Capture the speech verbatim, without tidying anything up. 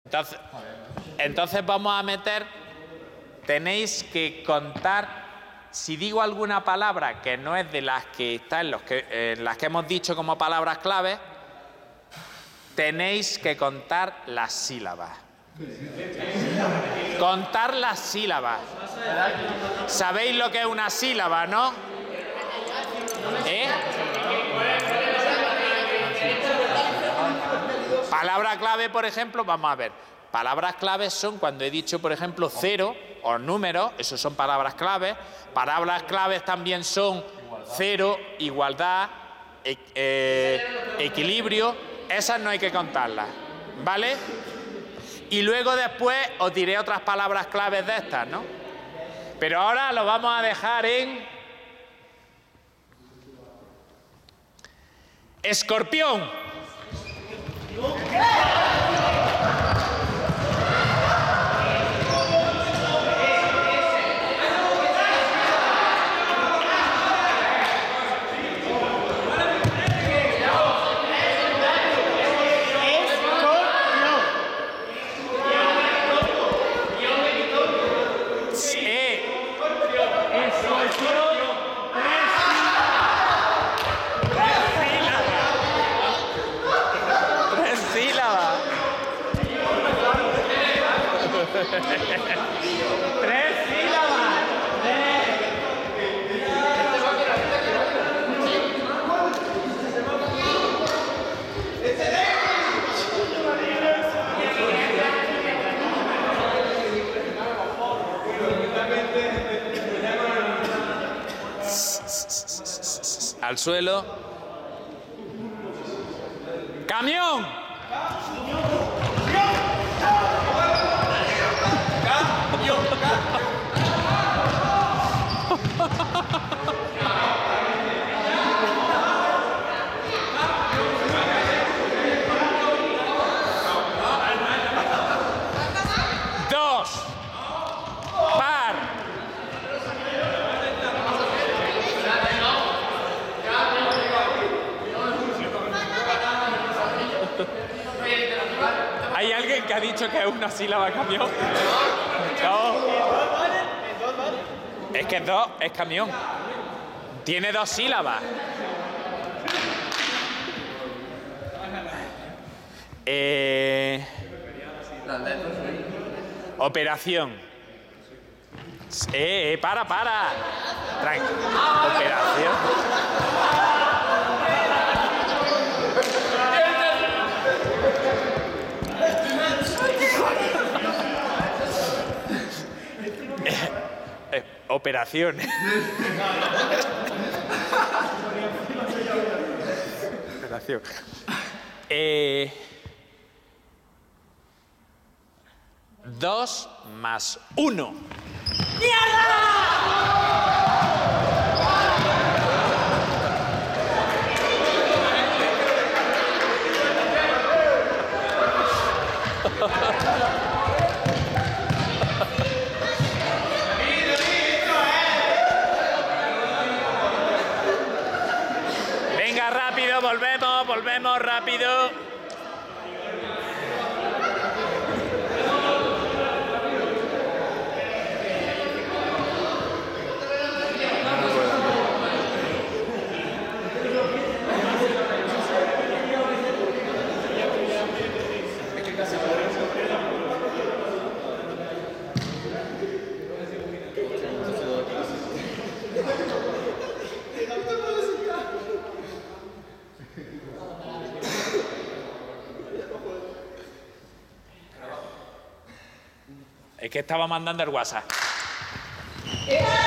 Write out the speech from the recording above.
Entonces, entonces vamos a meter, tenéis que contar, si digo alguna palabra que no es de las que están en, los que, en las que hemos dicho como palabras clave, tenéis que contar las sílabas. Contar las sílabas. ¿Sabéis lo que es una sílaba, no? ¿Eh? Palabra clave, por ejemplo, vamos a ver. Palabras claves son cuando he dicho, por ejemplo, cero o números, esos son palabras claves. Palabras claves también son cero, igualdad, e eh, equilibrio. Esas no hay que contarlas, ¿vale? Y luego después os diré otras palabras claves de estas, ¿no? Pero ahora lo vamos a dejar en escorpión. Tres sílabas. Al suelo. ¡Camión! Dos. Par. ¿Hay alguien que ha dicho que es una sílaba camión? No. Es que dos es camión. Tiene dos sílabas. Eh, operación. Eh, eh, para, para. Tran operación. eh, eh, operación. Operación. Eh, dos más uno. Venga, rápido, volvemos, volvemos rápido. Es que estaba mandando el WhatsApp.